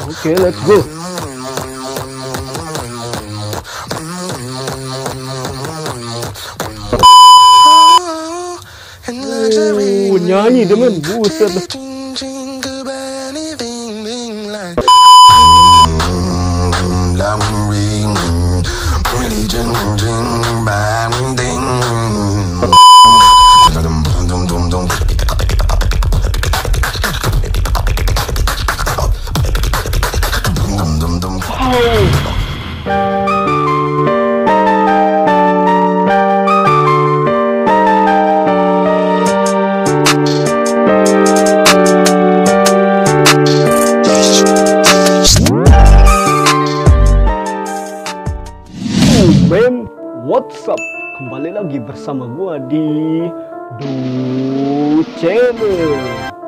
Oke, let's go. Nyanyi temen, buset. Man, what's up? Kembali lagi bersama gua di Du Channel.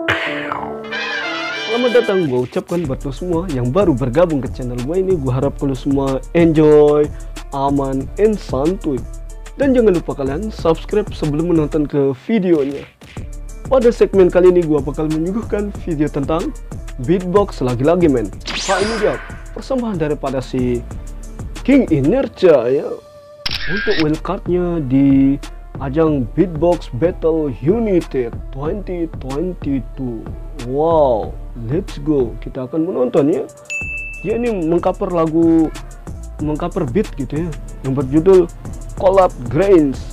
Selamat datang, gua ucapkan buat lo semua yang baru bergabung ke channel gua ini. Gua harap lo semua enjoy, aman, and santuy. Dan jangan lupa kalian subscribe sebelum menonton ke videonya. Pada segmen kali ini gua bakal menyuguhkan video tentang beatbox lagi-lagi, men. Nah, ini dia persembahan daripada si King Inertia ya, untuk wildcardnya di ajang Beatbox Battle United 2022. Wow, let's go. Kita akan menonton ya. Dia ini mengcover lagu, mengcover beat gitu ya, yang berjudul Collab Greens.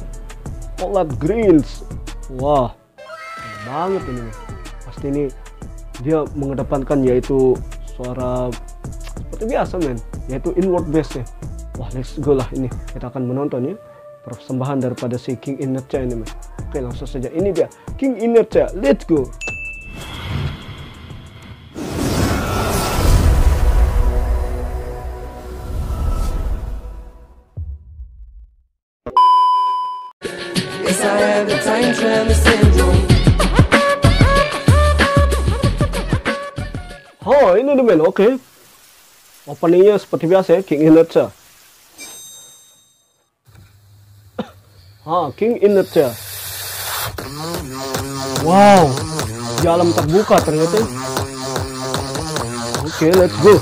Wah, banget ini. Pasti ini dia mengedepankan yaitu suara seperti biasa, men, yaitu inward bass ya. Wah, let's go lah, ini kita akan menonton ya persembahan daripada si King Inertia ini, men. Oke, langsung saja, ini dia King Inertia, let's go. Oh, ini nih, men. Oke, openingnya seperti biasa ya, King Inertia. King Inertia. Wow, di alam terbuka ternyata. Oke, let's go.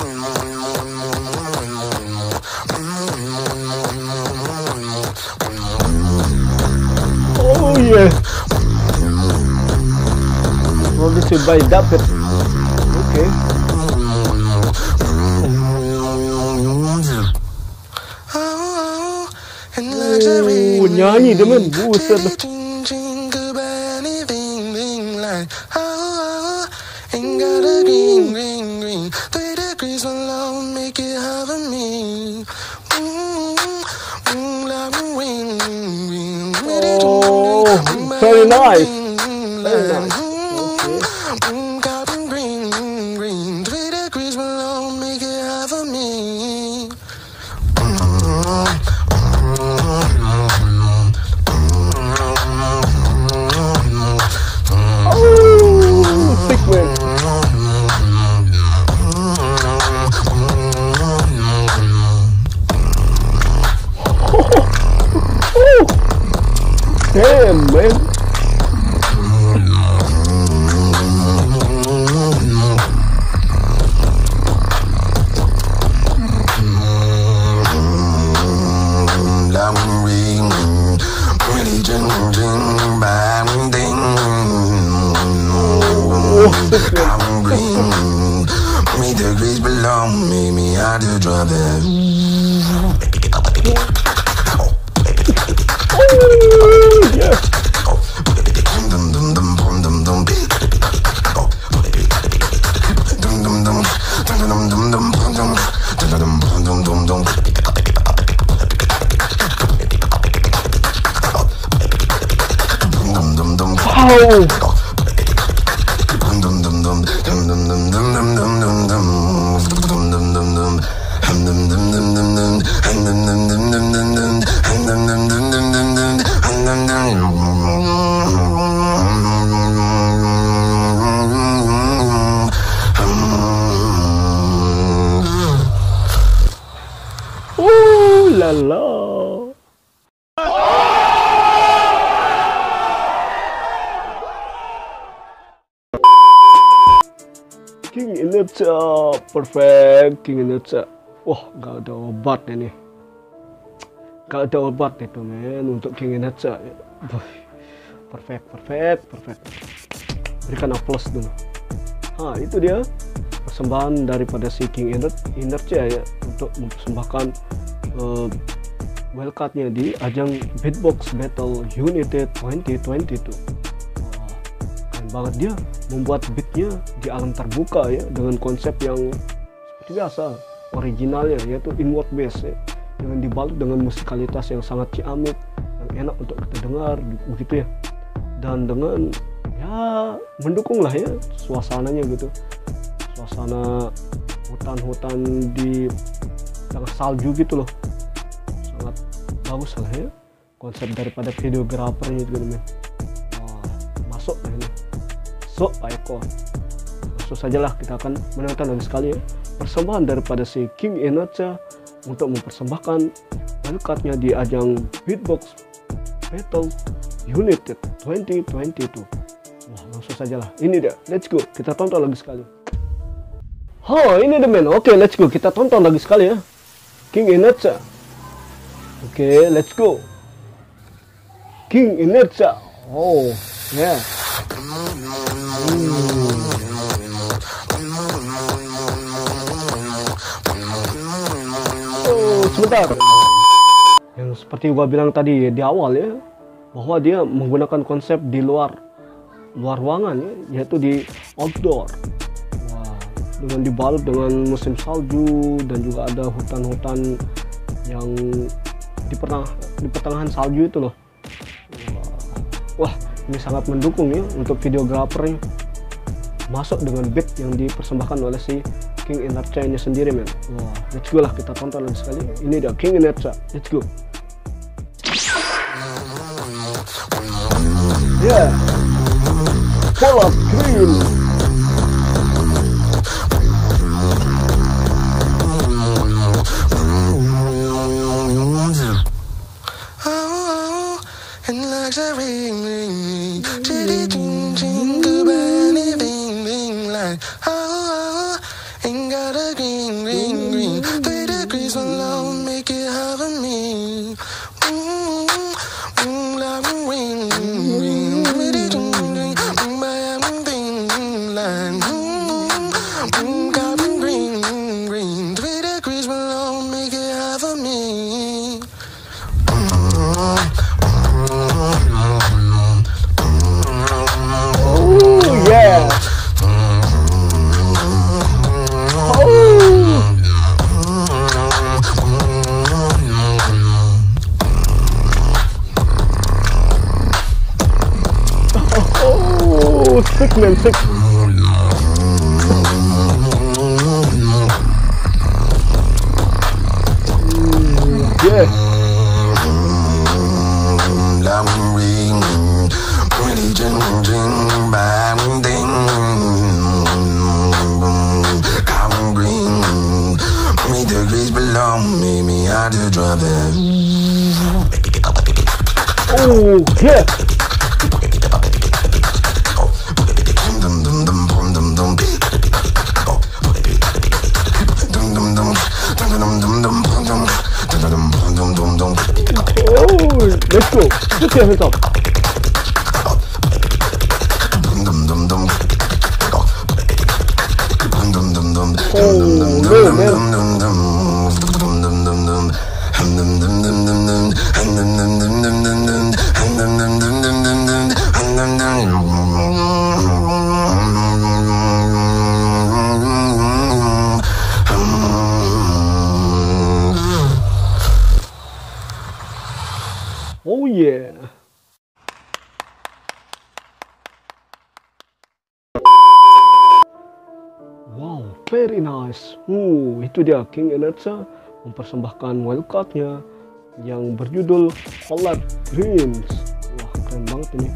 Oh yeah, produced by David. Oke. Nyanyi temen, buset. Oh, very nice. Very nice. Damn, man. La la. King King Inertia. Perfect King Inertia. Wah, gak ada obat ini. Gak ada obat itu men untuk King Inertia. Perfect. Berikan aplaus dulu. Itu dia persembahan daripada si King Inertia ya, untuk mempersembahkan wildcardnya di ajang Beatbox Battle United 2022. Keren banget, dia membuat beatnya di alam terbuka ya, dengan konsep yang seperti biasa originalnya, yaitu inward bass ya, dengan dibalut dengan musikalitas yang sangat ciamik, yang enak untuk kita dengar begitu ya, dan dengan ya mendukung lah ya suasananya gitu, suasana hutan-hutan di tengah salju gitu loh, sangat bagus lah ya konsep daripada videografernya juga men. Masuk lah ini, so Pak Eko, langsung sajalah kita akan menonton lagi sekali ya persembahan daripada si King Inertia untuk mempersembahkan wildcardnya di ajang Beatbox Battle United 2022. Langsung sajalah, ini dia, let's go, kita tonton lagi sekali. Ini dia men, oke let's go, kita tonton lagi sekali ya King Inertia. Oke, let's go King Inertia. Yeah. Sebentar, yang seperti gua bilang tadi di awal ya, bahwa dia menggunakan konsep di luar ruangan ya, yaitu di outdoor. Dengan dibalut dengan musim salju, dan juga ada hutan-hutan yang di pertengahan salju itu loh. Wah, ini sangat mendukung ya untuk videografernya, masuk dengan beat yang dipersembahkan oleh si King Inertia nya sendiri men. Let's go lah, kita tonton lagi sekali. Ini dia King Inertia, let's go. Yeah, Polar Green. Sick man, sick. Yeah. Oh, yeah. Let's go. Put your hands up. Oh yeah. Wow, very nice. Itu dia King Inertia mempersembahkan wildcardnya yang berjudul Polar Greens. Wah, keren banget ini.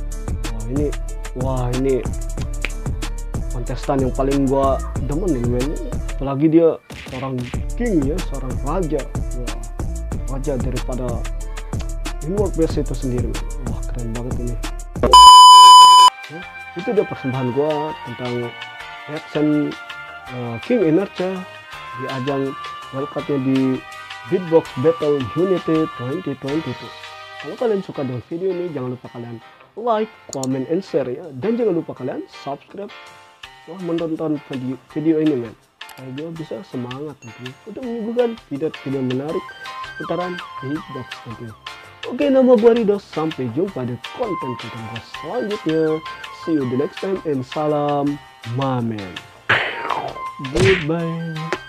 Ini kontestan yang paling gua demen ini men. Apalagi dia seorang king ya, seorang raja. Wah, raja daripada inward bass itu sendiri. Wah, keren banget ini. Itu dia persembahan gua tentang reaction King Inertia di ajang World Cup-nya di Beatbox Battle Unity 2022. Kalau kalian suka dengan video ini, jangan lupa kalian like, comment, and share ya. Dan jangan lupa kalian subscribe setelah menonton video ini, men. Saya juga bisa semangat tentunya untuk menyuguhkan video-video menarik seputaran beatbox tentunya. Oke, nama gua Rido. Sampai jumpa di konten-konten gua selanjutnya. See you the next time and salam mamen. Goodbye.